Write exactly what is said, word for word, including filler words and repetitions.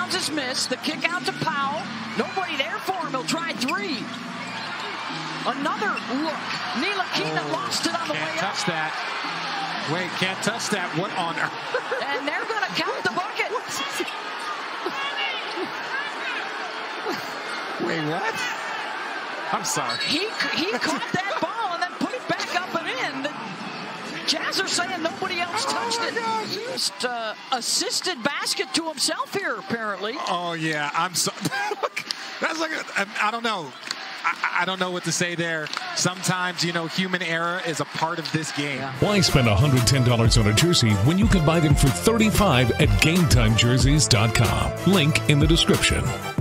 rebounds is missed. The kick out to Powell. Nobody there for him. He'll try three. Another look. Ntilikina oh, lost it on the way can't up. touch that. Wait, can't touch that. What on earth? And they're going to count the bucket. Wait, what? I'm sorry. He he caught that ball and then put it back up and in. The Jazz are saying nobody else touched it. Just uh, assisted basket to himself here, apparently. Oh, yeah. I'm so. That's like, a, I don't know. I, I don't know what to say there. Sometimes, you know, human error is a part of this game. Yeah. Why spend one hundred ten dollars on a jersey when you can buy them for thirty-five dollars at game time jerseys dot com? Link in the description.